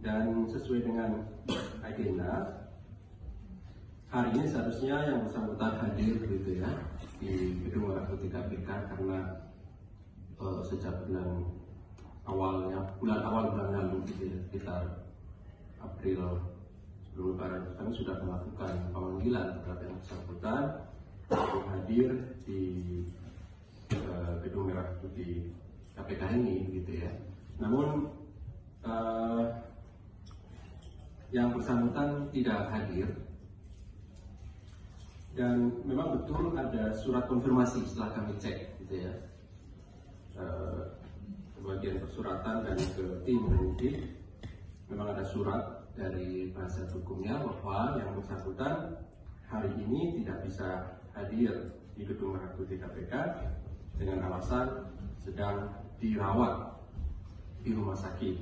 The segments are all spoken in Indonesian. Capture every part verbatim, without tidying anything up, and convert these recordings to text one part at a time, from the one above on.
Dan sesuai dengan agenda, hari ini seharusnya yang bersangkutan hadir begitu ya di Gedung Merah Putih K P K karena uh, sejak bulan awalnya, bulan awal bulan lalu gitu ya, sekitar April sebelum Lebaran kami sudah melakukan pemanggilan terhadap yang bersangkutan untuk hadir di uh, Gedung Merah Putih K P K ini gitu ya. Namun uh, yang bersangkutan tidak hadir, dan memang betul ada surat konfirmasi setelah kami cek gitu ya, uh, ke bagian persuratan dan ke tim penyidik memang ada surat dari penasihat hukumnya bahwa yang bersangkutan hari ini tidak bisa hadir di Gedung Merah Putih K P K dengan alasan sedang dirawat di rumah sakit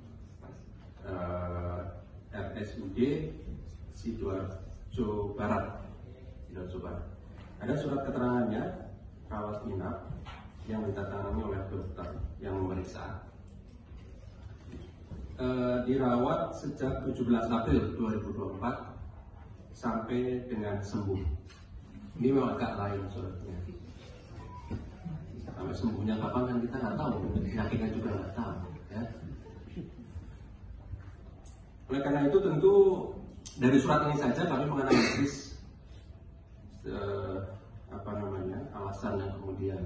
uh, R S U D Sidoarjo Barat. Sidoarjo Barat. Ada surat keterangannya rawat inap yang ditandatangani oleh dokter yang memeriksa. Uh, dirawat sejak tujuh belas April dua ribu dua puluh empat sampai dengan sembuh. Ini memang agak lain suratnya. Sampai sembuhnya kapan kan kita nggak tahu, penyakitnya juga nggak tahu. Ya. Oleh karena itu tentu dari surat ini saja kami menganalisis eh, apa namanya alasan yang kemudian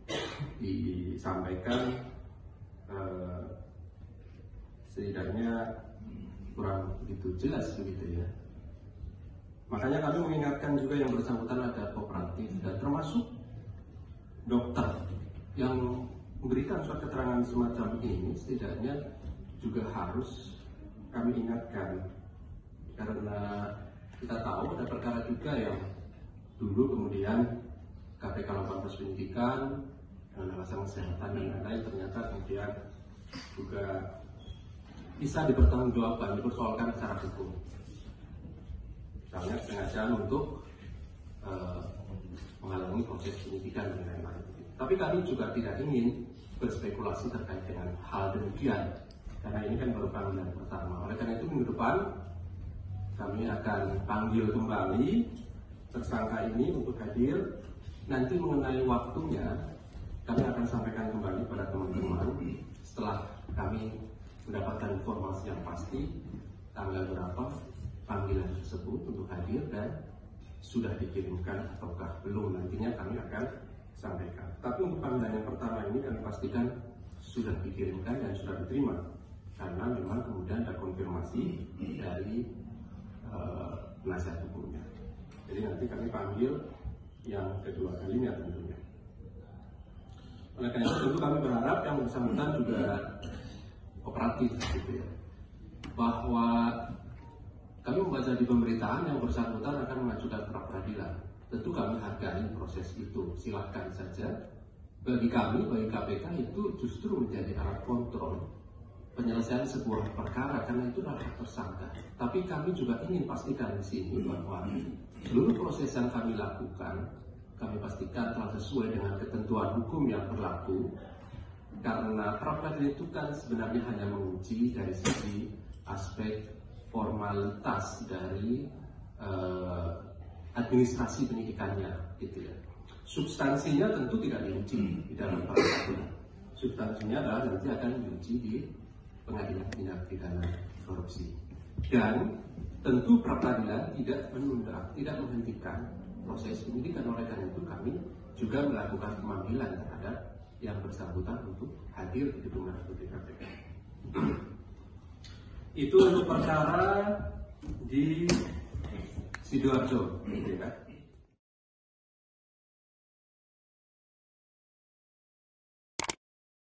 disampaikan eh, setidaknya kurang begitu jelas begitu ya. Makanya kami mengingatkan juga yang bersangkutan ada kooperatif dan termasuk dokter yang memberikan surat keterangan semacam ini setidaknya juga harus kami ingatkan, karena kita tahu ada perkara juga yang dulu kemudian K P K melakukan proses penyidikan dengan alasan kesehatan dan lain-lain, ternyata kemudian juga bisa dipertanggungjawabkan, dipersoalkan secara hukum. Misalnya sengaja untuk uh, menghalangi proses penyidikan dan lain-lain. Tapi kami juga tidak ingin berspekulasi terkait dengan hal demikian, karena ini kan baru panggilan pertama. Oleh karena itu minggu depan kami akan panggil kembali tersangka ini untuk hadir. Nanti mengenai waktunya kami akan sampaikan kembali pada teman-teman setelah kami mendapatkan informasi yang pasti tanggal berapa panggilan tersebut untuk hadir dan sudah dikirimkan ataukah belum, nantinya kami akan sampaikan. Tapi untuk panggilan yang pertama ini kami pastikan sudah dikirimkan dan sudah diterima, karena memang kemudian ada konfirmasi dari uh, penasihat hukumnya. Jadi nanti kami panggil yang kedua kalinya tentunya. Oleh karena itu tentu kami berharap yang bersangkutan juga kooperatif gitu ya, bahwa kami membaca di pemberitaan yang bersangkutan akan mengajukan pra peradilan. Tentu kami hargai proses itu, silakan saja. Bagi kami, bagi K P K itu justru menjadi alat kontrol penyelesaian sebuah perkara, karena itu adalah hak tersangka. Tapi kami juga ingin pastikan di sini bahwa seluruh proses yang kami lakukan, kami pastikan telah sesuai dengan ketentuan hukum yang berlaku. Karena pra peradilan itu kan sebenarnya hanya menguji dari sisi aspek formalitas dari uh, administrasi penyidikannya, gitu ya. Substansinya tentu tidak diuji di dalam peradilan. Substansinya adalah nanti akan diuji di pengadilan tindak pidana korupsi. Dan tentu pra peradilan tidak menunda, tidak menghentikan proses penyidikan. Oleh karena itu kami juga melakukan pemanggilan terhadap yang bersangkutan untuk hadir di Gedung Merah Putih K P K. Itu untuk perkara di Sidoarjo, gitu ya.